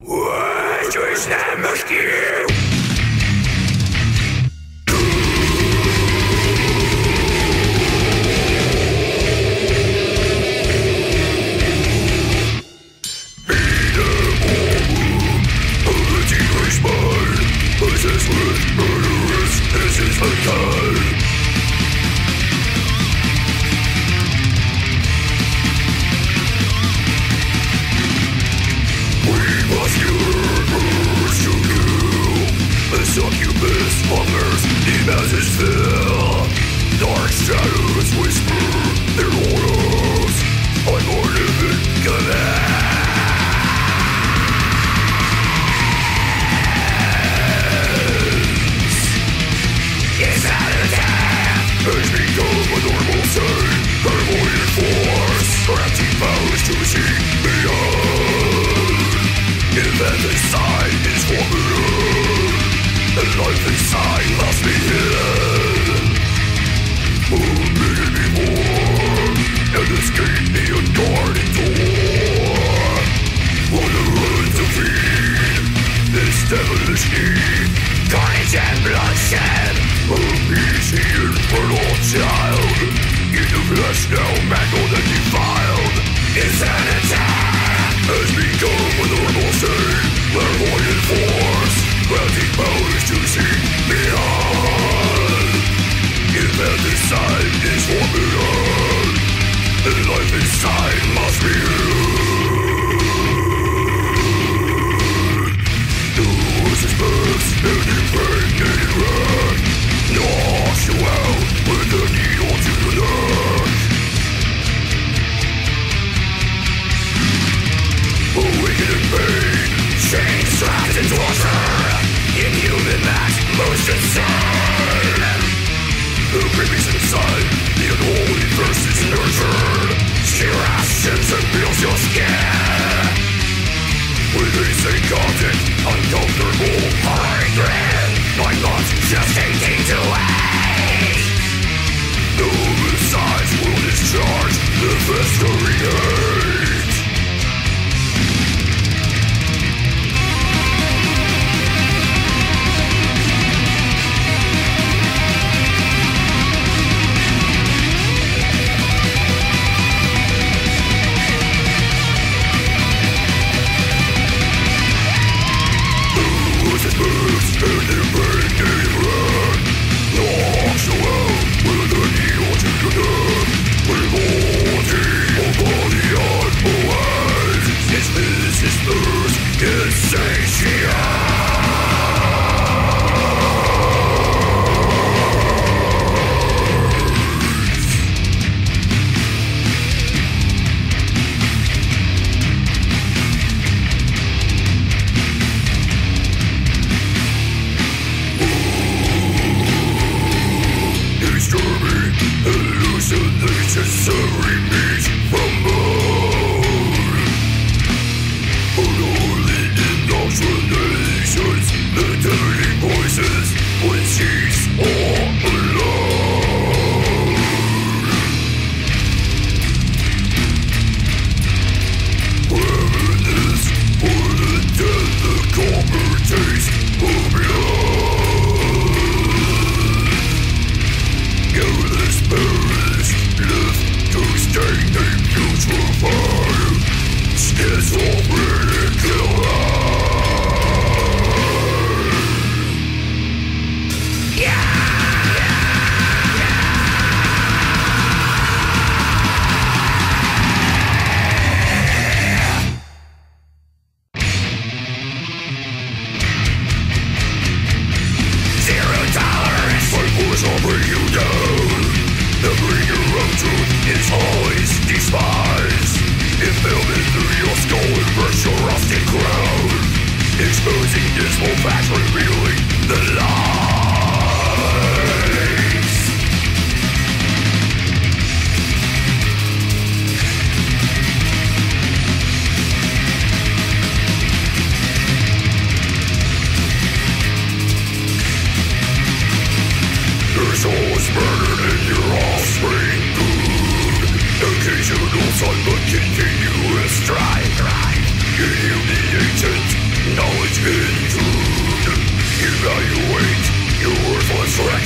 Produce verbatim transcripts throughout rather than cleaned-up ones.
Occasional sun, but continuous drive, drive. Humiliated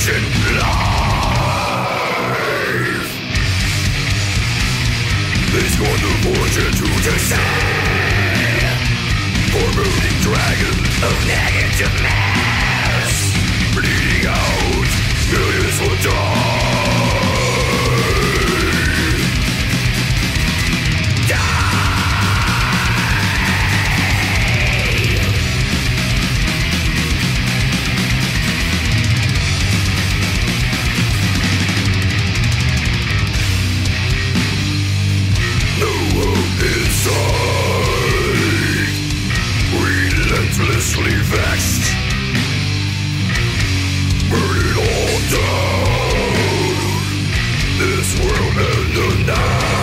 ancient life is gone the fortune to descend, for moving dragon of negative mass, bleeding out, millions will die. Relentlessly vexed, burn it all down. This world and the night.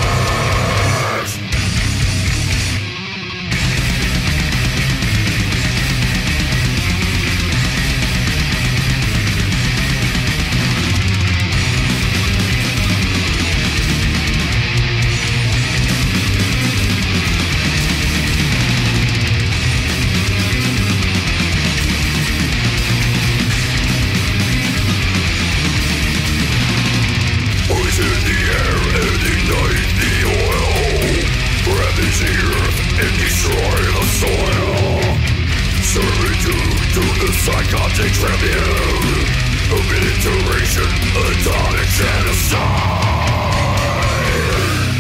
Psychotic tribune, obliteration, atomic genocide.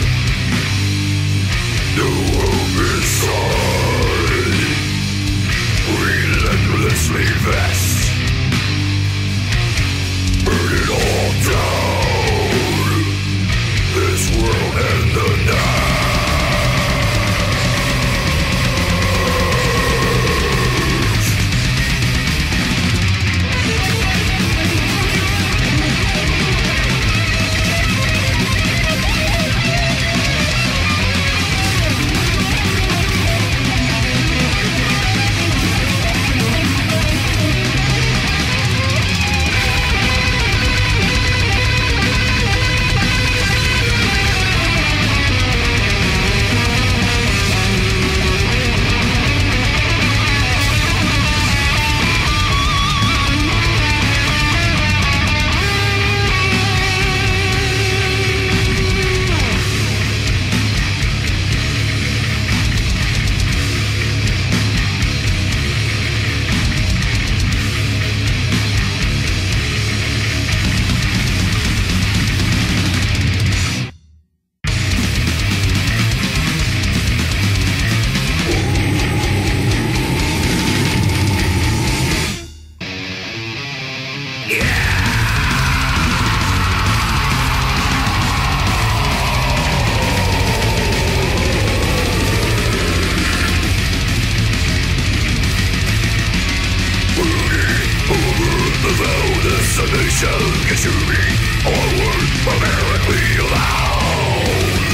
No hope inside, relentlessly vexed, burn it all down. This world and the night. Consuming onward, numerically allowed.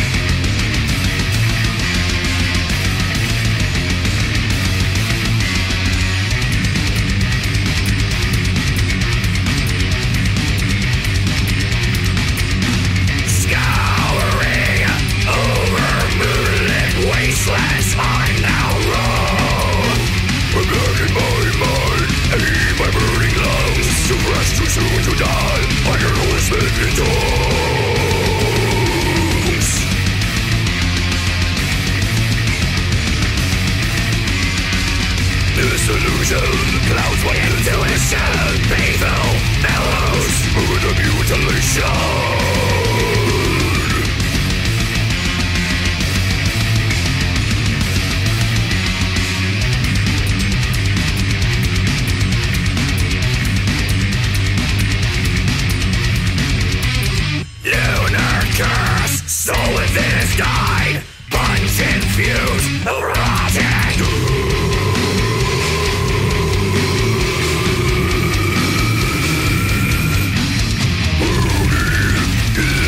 Scouring over moonlit wastelands, I now roam. I'm back in my mind, and in my burning lungs, to rest too soon to die. I can only spit in tongues. This illusion clouds my intuition. Painful bellows with a mutilation. Curse, soul within is died, punch infused, rotting. Burning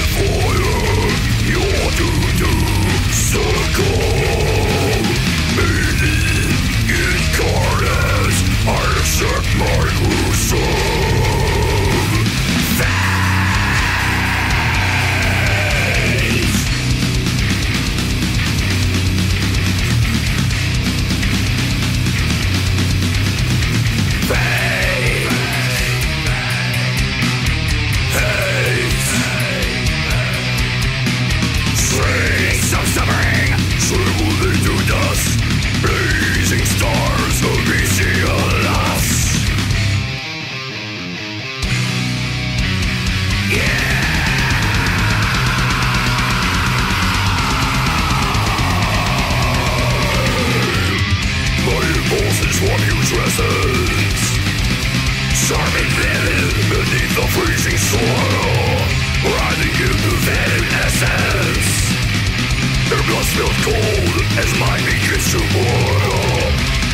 mattresses, starving living beneath the freezing soil, writhing in the venom essence. Their blood spilled cold as my meat gets to boil.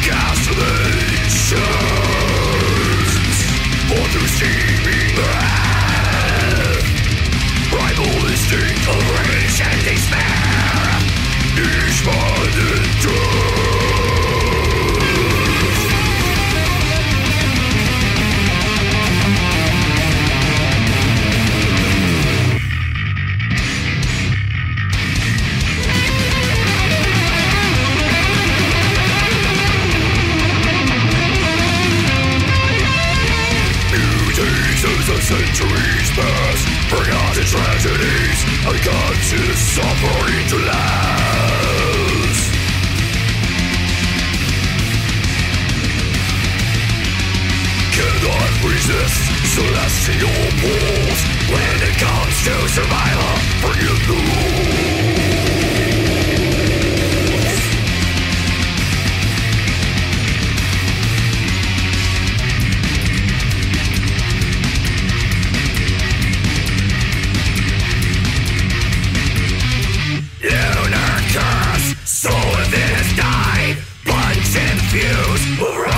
Castellations pour through steaming breath. Primal instinct of rage and despair, despondent truth. As the centuries pass, forgotten tragedies, unconscious suffering to last. Cannot resist celestial pulls when it comes to survival. Forget the rules. Lunar curse, soul within has died, blood infused.